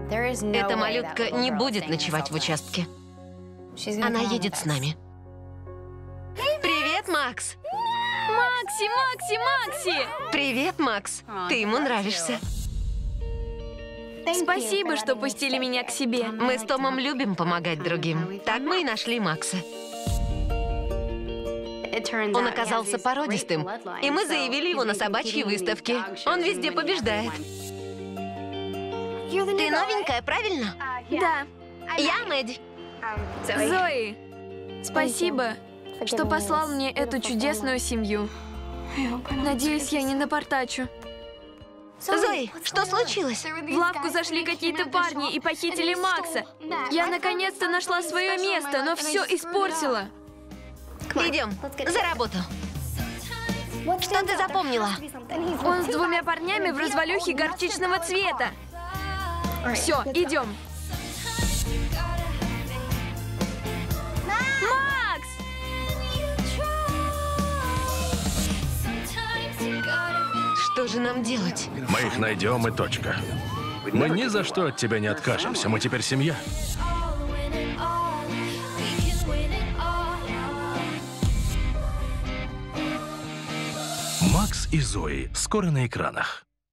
Эта малютка не будет ночевать в участке. Она едет с нами. Привет, Макс! Макси, Макси, Макси! Привет, Макс! Ты ему нравишься. Спасибо, что пустили меня к себе. Мы с Томом любим помогать другим. Так мы и нашли Макса. Он оказался породистым, и мы заявили его на собачьей выставке. Он везде побеждает. Ты новенькая, правильно? Да. Я Мэдди. Зои, спасибо, что послал мне эту чудесную семью. Надеюсь, я не напортачу. Зои, что случилось? В лавку зашли какие-то парни и похитили Макса. Я наконец-то нашла свое место, но все испортила. Идем, за работу. Что ты запомнила? Он с двумя парнями в развалюхе горчичного цвета. Все, идем. Макс! Что же нам делать? Мы их найдем и точка. Мы ни за что от тебя не откажемся. Мы теперь семья. Макс и Зои скоро на экранах.